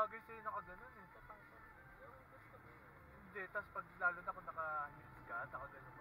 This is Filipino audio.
bagay sa'yo nakaganon eh. Yung gusto mo. Hindi, tas pag lalo na kung naka-heels ka, nakaganon